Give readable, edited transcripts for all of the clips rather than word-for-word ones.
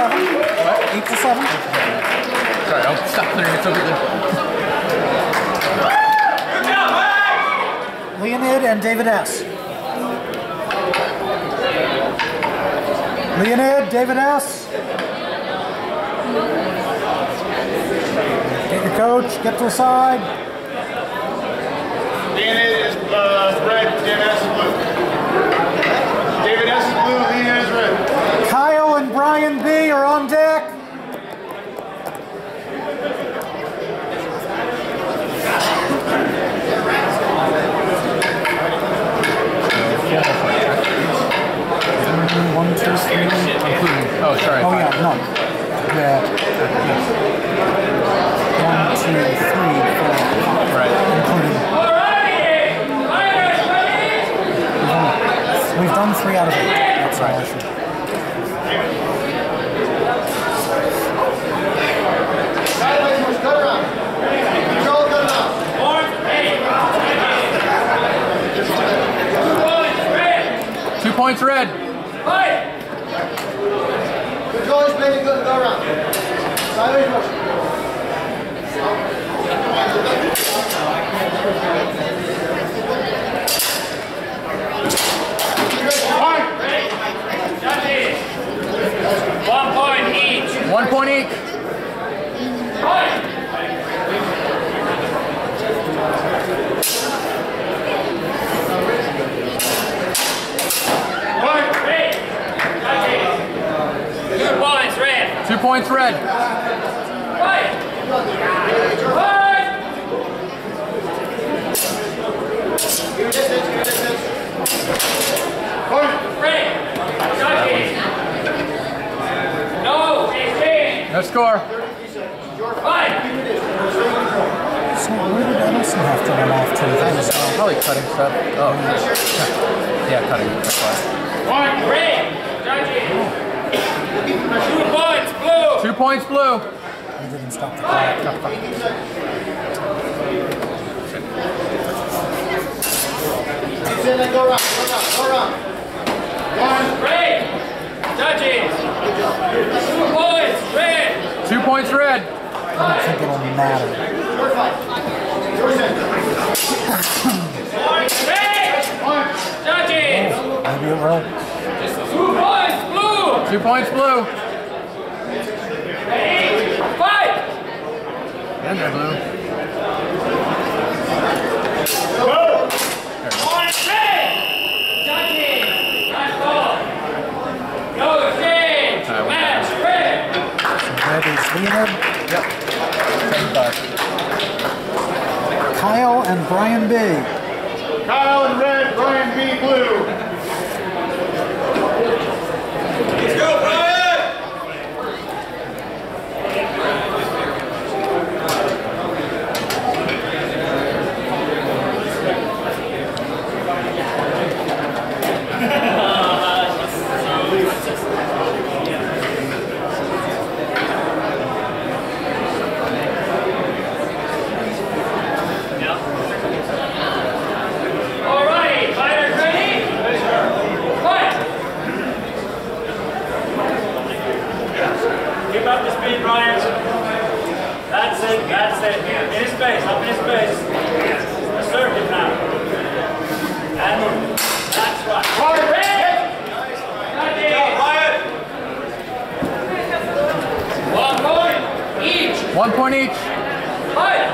7? What? 8 to 7? Sorry, I'll stop clearing it so quickly. Leonid and David S. Leonid, David S. Get your coach, get to the side. Leonid is red, David S is blue. David S is blue, Leonid is red. Kyle and Brian B are on deck. One, two, three. Including, oh, sorry. Oh, yeah, no. Yeah. 1, 2, 3, 4. Right. Including. We've done 3 out of 8. That's all I should. Cut around. Control, cut around. 2 points red. Control is ready, go around. Sideways motion. One point each. 1 point each. Red. 2 points red. No score. So where did Edelson have to run off to? That was, Probably cutting stuff. Oh. Yeah, cutting. That's why. 2 points blue. he didn't stop the clock. Go around, go around. Red. Judges. 2 points. Red. 2 points red. I don't think it'll matter. Your fight. Your center. Red. Judges. Maybe it will. 2 points. Blue. 2 points blue. 5. And they're blue. Red is Leonid. Yep. 75. Kyle and Brian B. Kyle in red, Brian B blue. Let's go, Brian! Keep up the speed, Brian. That's it, that's it. In his space, up in his space. Assert him now. And move. That's right. Red! Quiet! 1 point each. 1 point each. Fight!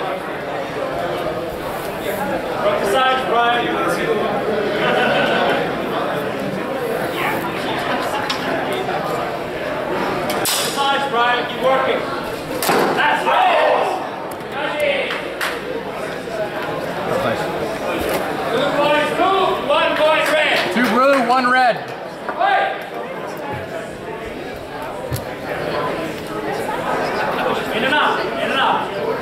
From the sides, Brian. Brian, keep working. That's right. 2 points blue, 1 point red. 2 blue, 1 red. Wait. In and out, in and out.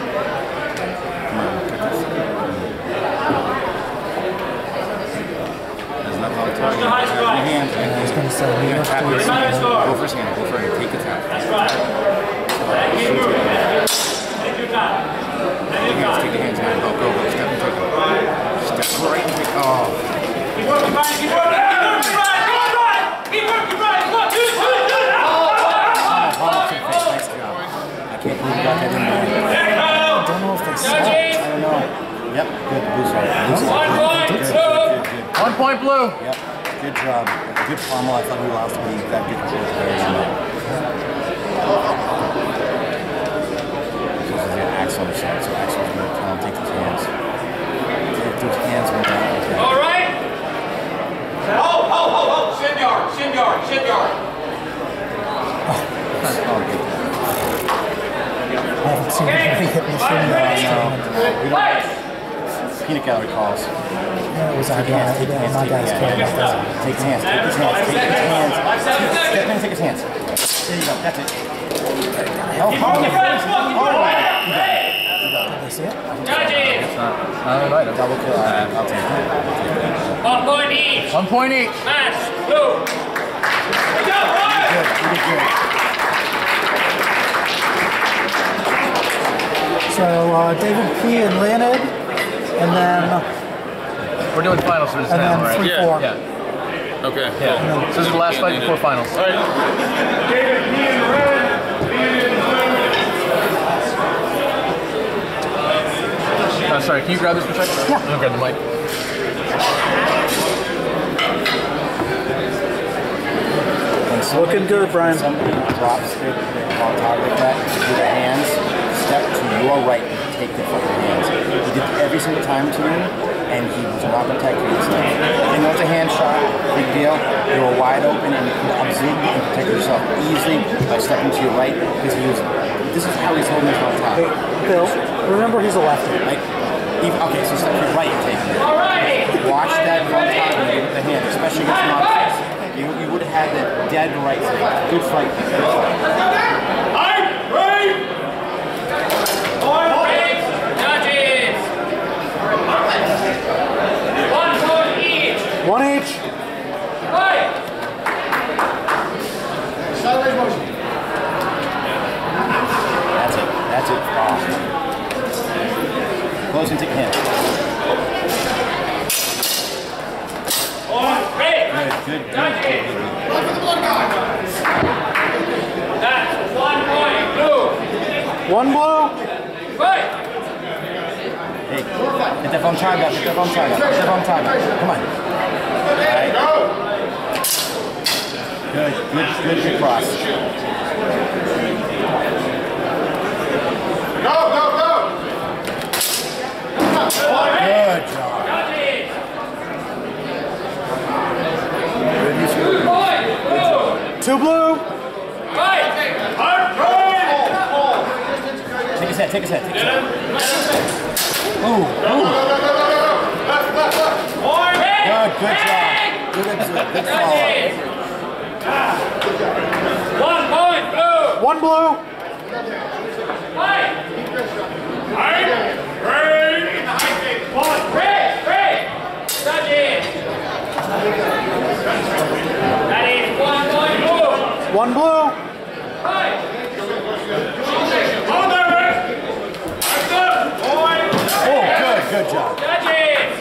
Push the high strike. I was going to say, we have to Go first hand, go for it, take it out. That's right. Keep moving. Take your time. Take your time. Take the hands down, go, step and take it. Step right and take it. Oh. Keep working, Brian, keep working. Keep working, Brian. Keep working, Brian. 1, 2, 3, 4. good. Blue side. 1 point, blue. 1 point blue. Yep. Good job. Good pummel. I thought we lost, but he got good control there. This is the Axel side, so Axel's going to tell him take those hands. Take those hands when they're out like that. All right. Oh! Shin yard, shin yard, shin yard. Oh, good. I haven't seen anybody hit me from the Peanut gallery calls. Yeah, it was our guy. My guy's carrying it. Take his hands, take his hands, take his hands. Step in and take his hands. There you go, that's it. Oh, Did they see it? Judges. double kill. I'll take it. 1 point each. 1 point each. Match, blue. Good, you did good. So David P. and Leonid, and then We're doing finals for this now, right? 3-4. Yeah. Okay. Yeah. So this is the last fight before finals. All right. Sorry, can you grab this for a second? Yeah. I'll grab the mic. Looking good, Brian. Somebody drops their on target like that, with their hands, step to your right and take the fucking hands. He did every single time to him, and he was not protecting himself. You know it's a hand shot, big deal. You were wide open and you could observe and protect yourself easily by stepping to your right, because this is how he's holding his on top. Hey, Bill, remember he's a lefty. Like, okay, so step to your right and take it. Watch that front target with the hand, especially against non-face. You would have had that dead right side. Good fight. Good fight. Judges. 1 point each. 1 each. Fight. That's it. That's it. Close and take hand. Good. That's 1 point, blue. 1 blue. Fight. Hey, get that phone target up. Get that phone target up. Get that phone target up. Come on. All right. Good cross. Go! Good job. 2 blue. Fight. Take his head. Ooh. Good job. Good follow. 1 point, blue. 1 blue. Fight. Red. Judges. That is 1 point, blue. 1 blue. Fight. Oh, good job. Judges.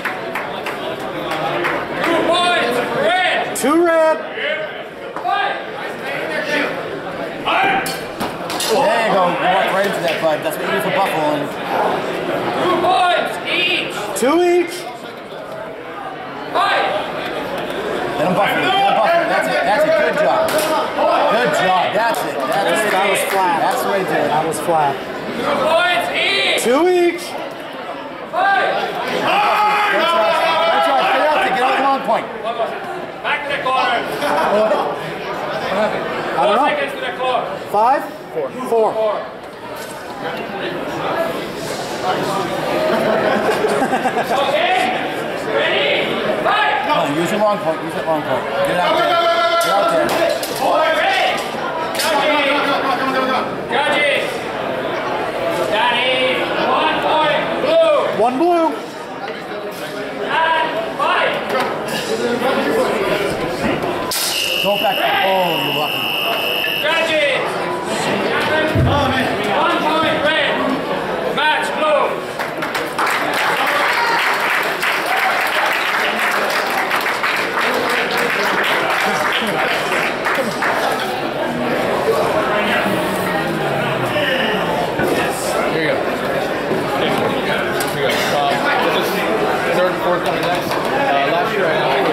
2 points, red. 2 red. Fight. There you go. You walk right into that, bud. That's what you do for Buffalo. 2 points each. 2 each. Fight. Let him buff you. That's it. Good job. Good job. That's it. That was flat. That's the way to do it. That was flat. 2 points each. 2 each. Fight. Good job. Get out there. Get out the long point. Back to the corner. I don't 4 know. seconds to the clock. 5. 4. 4. Okay. Ready? Fight. Come on, use your long point. Get it out there. Get out there. Ready? Judges. That is 1 point, blue. 1 blue. And fight. Go back. Oh, you're lucky. Judges. 1 point, red. Match, blue. Here you go. Here you go. third, fourth coming next. Last year I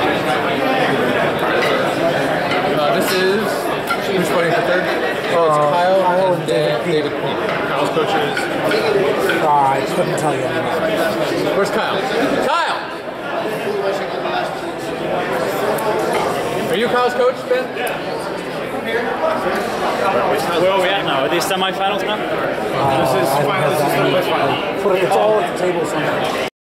this is who's fighting for third? Oh, it's Kyle and David Queen. Kyle's coaches. I couldn't tell you anymore. Where's Kyle? Kyle! Are you Kyle's coach, Ben? Where are we at now? Are these semifinals now? This is final. This is the final. It's all at the table somewhere.